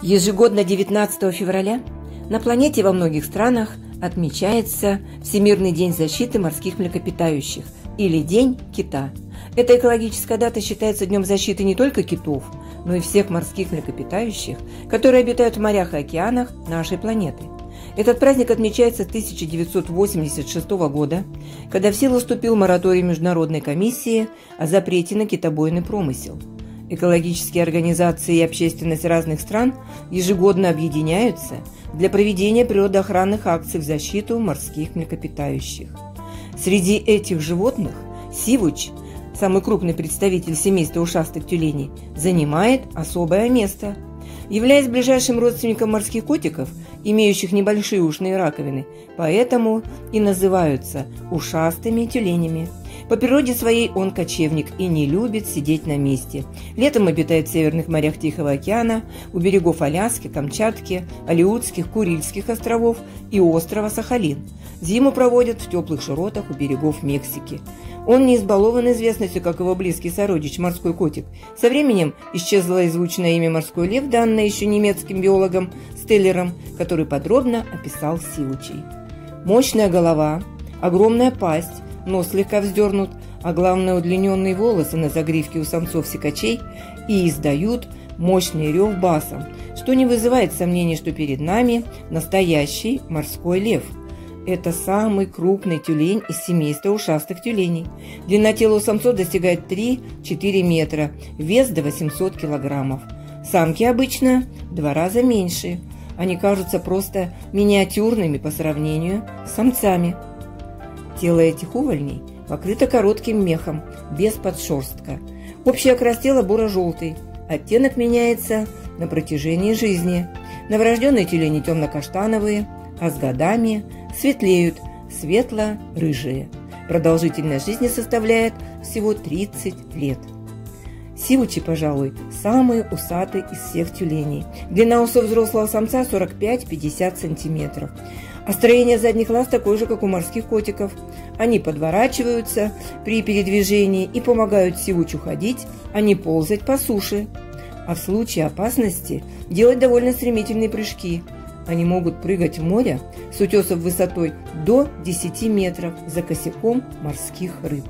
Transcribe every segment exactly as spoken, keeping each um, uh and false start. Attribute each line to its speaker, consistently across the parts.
Speaker 1: Ежегодно девятнадцатого февраля на планете во многих странах отмечается Всемирный день защиты морских млекопитающих или День кита. Эта экологическая дата считается днем защиты не только китов, но и всех морских млекопитающих, которые обитают в морях и океанах нашей планеты. Этот праздник отмечается с тысяча девятьсот восемьдесят шестого года, когда в силу вступил мораторий Международной комиссии о запрете на китобойный промысел. Экологические организации и общественность разных стран ежегодно объединяются для проведения природоохранных акций в защиту морских млекопитающих. Среди этих животных сивуч, самый крупный представитель семейства ушастых тюленей, занимает особое место. Являясь ближайшим родственником морских котиков, имеющих небольшие ушные раковины, поэтому и называются ушастыми тюленями. По природе своей он кочевник и не любит сидеть на месте. Летом обитает в северных морях Тихого океана, у берегов Аляски, Камчатки, Алеутских, Курильских островов и острова Сахалин. Зиму проводят в теплых широтах у берегов Мексики. Он не избалован известностью, как его близкий сородич морской котик. Со временем исчезло и звучное имя морской лев, данное еще немецким биологом Стеллером, который подробно описал сивучей. Мощная голова, огромная пасть, нос слегка вздернут, а главное удлиненные волосы на загривке у самцов-сикачей и издают мощный рев басом, что не вызывает сомнений, что перед нами настоящий морской лев. Это самый крупный тюлень из семейства ушастых тюленей. Длина тела у самцов достигает три-четыре метра, вес до восьмисот килограммов. Самки обычно в два раза меньше. Они кажутся просто миниатюрными по сравнению с самцами. Тело этих увольней покрыто коротким мехом, без подшерстка. Общий окрас тела буро-желтый. Оттенок меняется на протяжении жизни. Новорожденные тюлени темно-каштановые, а с годами светлеют, светло-рыжие. Продолжительность жизни составляет всего тридцать лет. Сивучи, пожалуй, самый усатый из всех тюленей. Длина усов взрослого самца сорок пять-пятьдесят сантиметров. А строение задних лап такое же, как у морских котиков. Они подворачиваются при передвижении и помогают сивучу ходить, а не ползать по суше. А в случае опасности делать довольно стремительные прыжки. Они могут прыгать в море с утесов высотой до десяти метров за косяком морских рыб.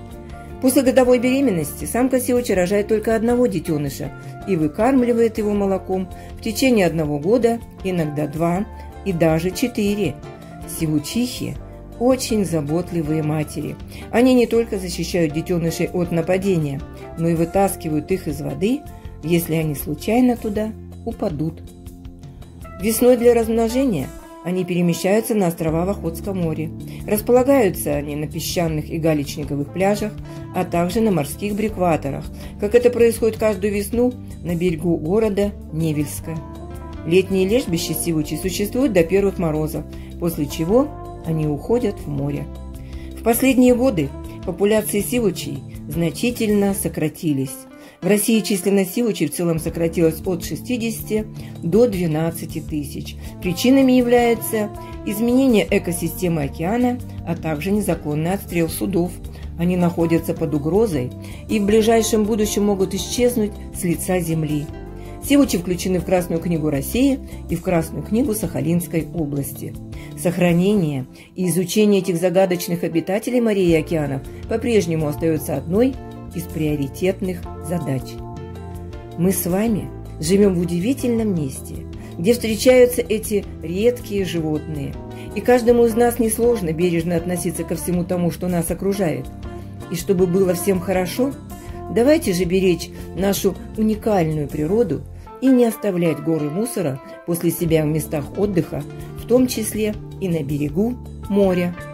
Speaker 1: После годовой беременности самка сивуча рожает только одного детеныша и выкармливает его молоком в течение одного года, иногда два и даже четыре. Сивучихи – очень заботливые матери. Они не только защищают детенышей от нападения, но и вытаскивают их из воды, если они случайно туда упадут. Весной для размножения они перемещаются на острова в Охотском море. Располагаются они на песчаных и галечниковых пляжах, а также на морских брикваторах, как это происходит каждую весну на берегу города Невельска. Летние лежбища сивучей существуют до первых морозов, после чего они уходят в море. В последние годы популяции сивучей значительно сократились. В России численность сивучей в целом сократилась от шестидесяти до двенадцати тысяч. Причинами являются изменение экосистемы океана, а также незаконный отстрел судов. Они находятся под угрозой и в ближайшем будущем могут исчезнуть с лица земли. Сивучи включены в Красную книгу России и в Красную книгу Сахалинской области. Сохранение и изучение этих загадочных обитателей морей и океанов по-прежнему остается одной из приоритетных задач. Мы с вами живем в удивительном месте, где встречаются эти редкие животные, и каждому из нас несложно бережно относиться ко всему тому, что нас окружает. И чтобы было всем хорошо, давайте же беречь нашу уникальную природу и не оставлять горы мусора после себя в местах отдыха, в том числе и на берегу моря.